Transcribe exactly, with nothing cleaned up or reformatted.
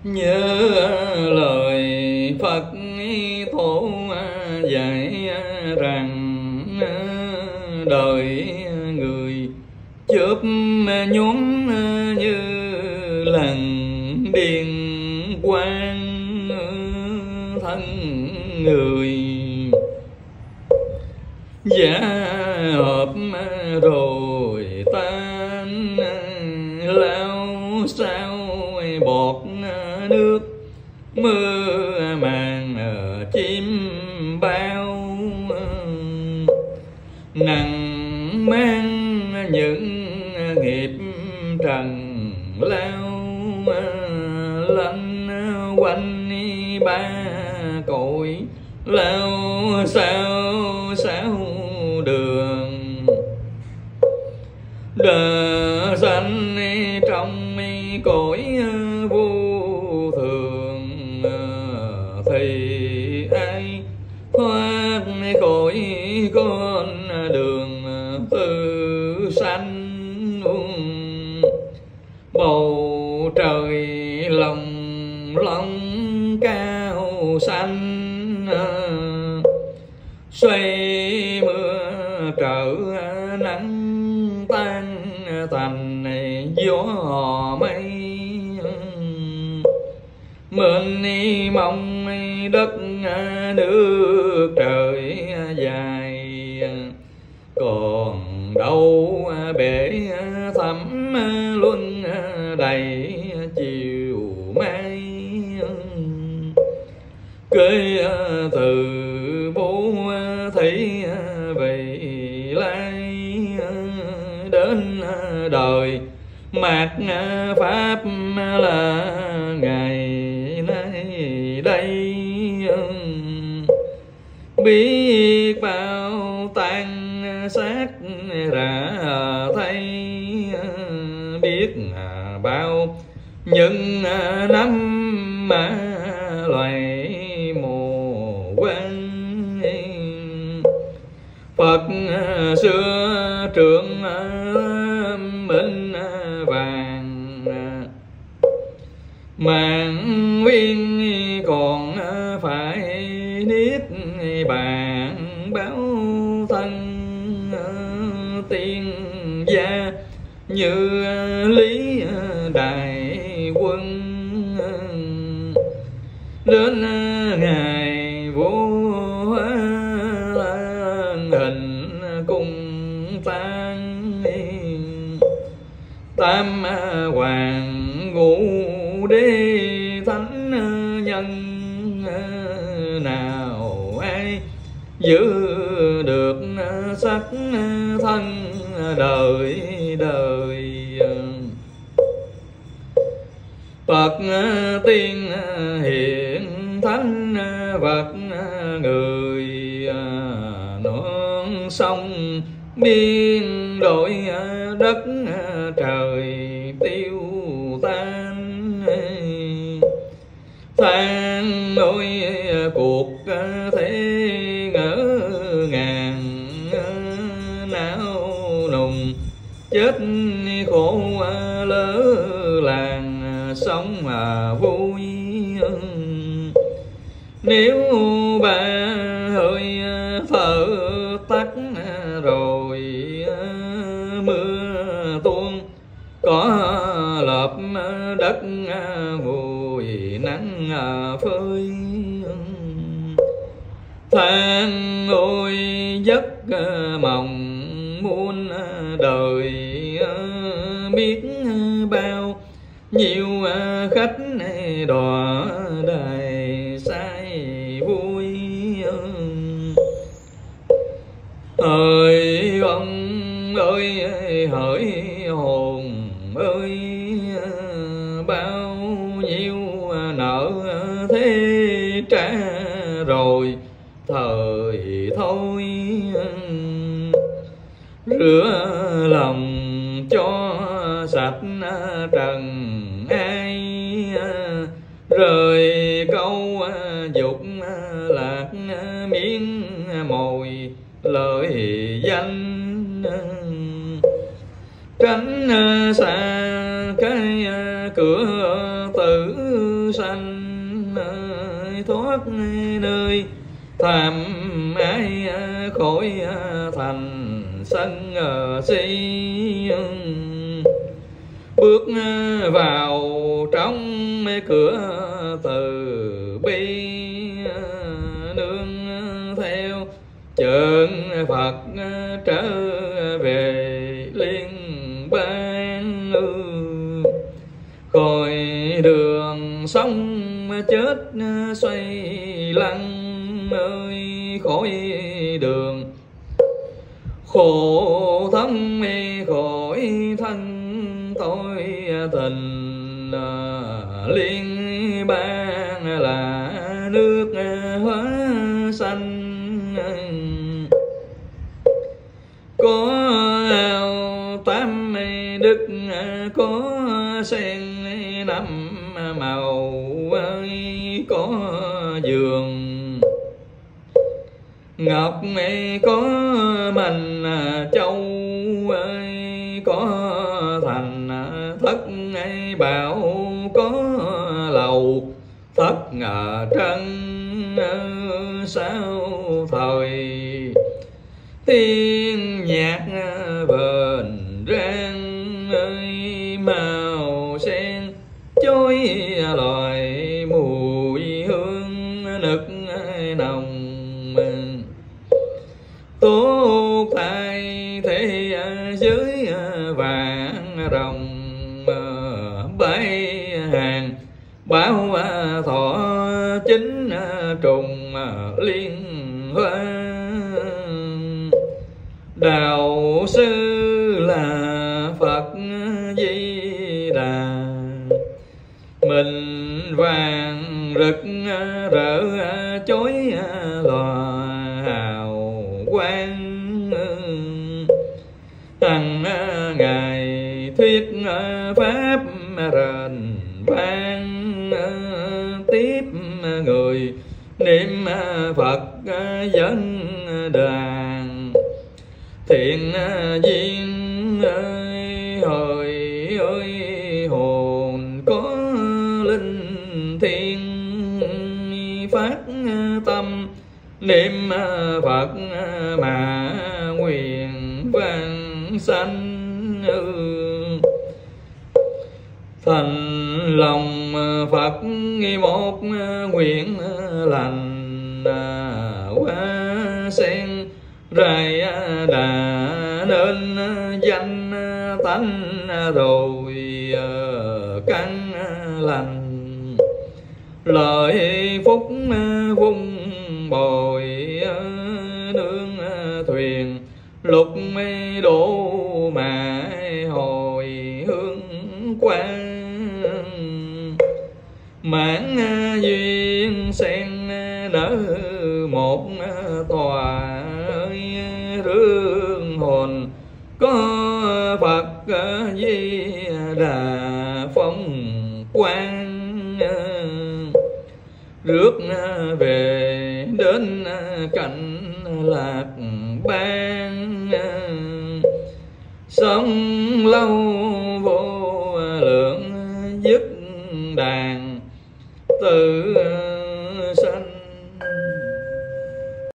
nhớ lời Phật tổ dạy rằng đời người chớp nhoáng như lần điện quang, thân người giả hợp rồi tan, lao sao bọt nước mưa màng chim bao, nặng mang những nghiệp trần lao, lanh quanh ba cõi lao sao sao đường, đờ sanh trong cõi vô thường, thì ai thoát khỏi con đường tự sanh. Bầu trời lòng long cao xanh, xoay mưa trở nắng tan thành gió mây, mình mong đất nước trời dài, còn đâu bể thẳm luân đầy chiều mai. Kế từ bố thấy về lai, đến đời mạt pháp là ngày nay đây, biết bao tan xác rã thay, biết bao những năm mà loài mồ quan. Phật xưa trưởng minh vàng, mạng nguyên còn phải niết bàn báo thân, tiên gia như lý đại quân, đến ngày vô hình cùng tan, tam hoàng ngũ đế thánh nhân, nào ai giữ được sắc thân đời đời. Phật tiên hiện thánh vật người, non sông biên đổi đất trời tiêu tan. Than ôi cuộc thế ngỡ ngàng, não nùng chết khổ lỡ làng sống mà vui. Nếu bà hơi thở tắt rồi mưa tuôn, có lợp đất vùi nắng phơi. Than ôi giấc mộng muôn đời, biết bao nhiều khách đò đầy say vui. Hỡi ông ơi hỡi hồn ơi, bao nhiêu nợ thế trả rồi thời thôi. Rửa lòng cho sạch trần ai, rời câu dục lạc miếng mồi lợi danh. Tránh xa cái cửa tử sanh thoát nơi tham ái khỏi thành sân si, bước vào trong cửa từ bi nương theo chơn Phật trở về liên bang, khỏi đường sống chết xoay lăn ơi, khỏi đường khổ thân khỏi thân tôi tình liên bang là nước hóa xanh, có ao tám đức có sen năm màu ơi, có giường ngọc có mình châu ơi, có thành thất bảo có lầu thất ngà trân, sao thời thiên nhạc bền rang ơi, màu sen chối loài mùi hương nực nồng, tốt thay thế giới vàng rồng bay hàng báo thọ chính trùng liên hoa, đạo sư là Phật Di Đà, mình vàng rực rỡ chói lòa hào quang, hằng ngày thuyết pháp rền vang, tiếp người niệm Phật dân đàn, thiện duyên ơi hồi ơi hồn có linh thiêng, phát tâm niệm Phật mà nguyện vang sanh, thành lòng Phật một nguyện lành, hoa sen rải đà nên danh tánh rồi căn lành, lợi phúc vung bồi nương thuyền lục đổ mà hồi hương quang, mãn duyên sen nở một tòa rương hồn, có Phật Di Đà phong quang, rước về đến cảnh lạc ban, sống lâu